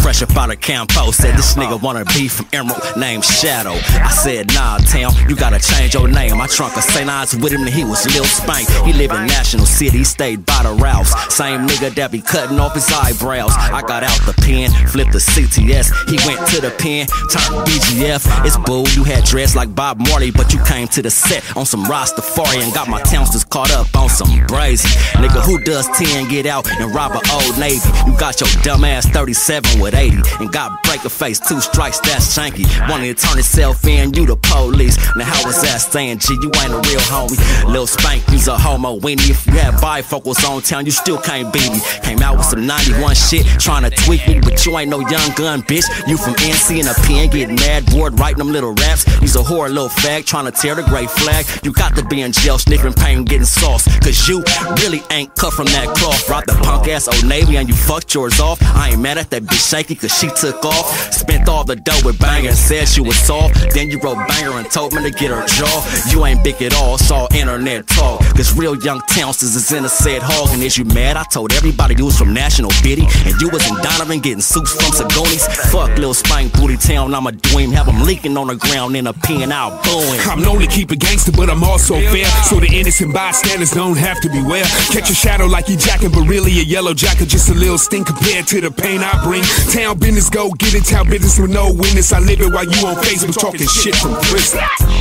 fresh up out of Campo. Said this nigga wanna be from Emerald, named Shadow. I said, nah, Town, you gotta change your name. My trunk of St. Ives with him and he was Lil Spank. He live in National City, he stayed by the Ralphs. Same nigga that be cutting off his eyebrows. I got out the pen, flipped the CTS. He went to the pen, turned BGF. It's boo, you had dressed like Bob Marley, but you came to the set on some Rastafari and got my townsters caught up on some brazy. Nigga, who does 10 get out and rob a Old Navy? You got your dumb ass 37 with 80 and got break a face, 2 strikes, that's shanky. Wanted to turn itself in, you the police. Now how was that saying, G, you ain't a real homie. Lil Spank, you's a homo weenie. If you had bifocals on Town, you still can't beat me. Came out with some 91 shit, trying to tweak me, but you ain't no young gun, bitch. You from NC in a pen, getting mad, bored, writing them little raps. You's a whore, little fag, trying to tear the gray flag. You got to be in jail, sniffing pain, getting sauce, cause you really ain't cut from that cloth. Rock the punk ass Old Navy and you fucked yours off. I ain't mad at that bitch shaky cause she took off. Spent all the dough with Banger and said she was soft. Then you wrote Banger and told me to get her jaw. You ain't big at all, it's all internet talk. Cause real young Townsters is in a said hog. And is you mad? I told everybody you was from National Biddy and you was in Donovan getting soups from Sagonis. Fuck Lil Spank, Booty Town, I'ma do him. Have him leaking on the ground in a pen, I'll boo him. I'm known to keep it gangster, but I'm also fair, so the innocent bystanders don't have to beware. Catch a shadow like he jacking, but really a yellow jacket, just a little stink compared to the pain I bring. Town business, go get it, town business with no witness. I live it while you on Facebook talking shit from prison.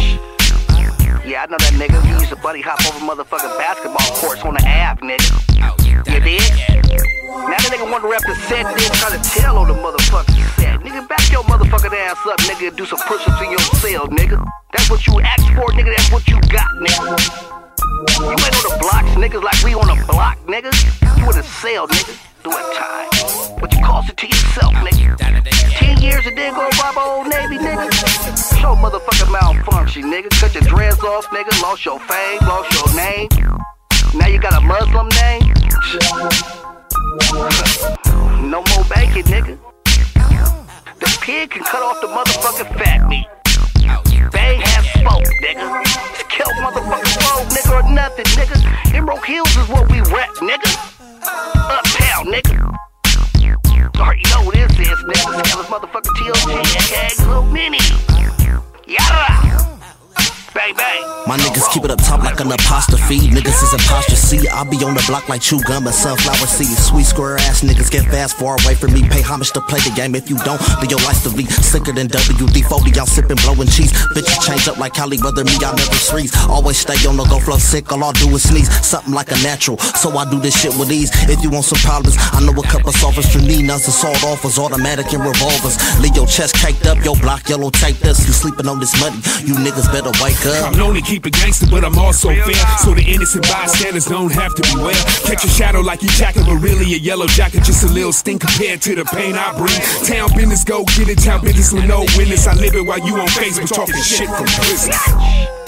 Yeah, I know that nigga. He used to buddy hop over motherfucking basketball courts on the Ave, nigga. You dig? Now that nigga want to represent, nigga, try to tell on the motherfucking set. Nigga, back your motherfucking ass up, nigga, and do some push-ups in your cell, nigga. That's what you asked for, nigga. That's what you got, nigga. You ain't on the blocks, niggas, like we on the block, nigga. You in a cell, nigga, doing time. But you cost it to yourself, nigga. 10 years and then go rob Old Navy, nigga. Show motherfucking malfunction, nigga. Cut your dreads off, nigga. Lost your fame, lost your name. Now you got a Muslim name. No more banking, nigga. The pig can cut off the motherfucking fat meat. Bang has spoke, nigga. It's kill motherfucking road, nigga, or nothing, nigga. Emerald Hills is what we rep, nigga. Uptown, nigga. Already know what this is, nigga. This motherfucking TLG, aka Lil Mini. Yada! Bang, bang. My niggas keep it up top like an apostrophe. Niggas is imposture C. I be on the block like chew gum and sunflower seeds. Sweet square ass niggas get fast far away from me. Pay homage to play the game. If you don't, then your life's to be sicker than WD-40. I'm sipping, blowing cheese. Bitches change up like Cali, brother me, I never freeze. Always stay on the go flow sick. All I do is sneeze. Something like a natural. So I do this shit with ease. If you want some problems, I know a couple solvers for me. Nuns assault offers, automatic and revolvers. Leave your chest caked up, your block yellow taped us. You sleeping on this money, you niggas better wake up. I'm known to keep it gangster, but I'm also fair, so the innocent bystanders don't have to beware. Catch a shadow like he jacking, but really a yellow jacket, just a little stink compared to the pain I bring. Town business, go get it, town business with no witness. I live it while you on Facebook talking shit from prison.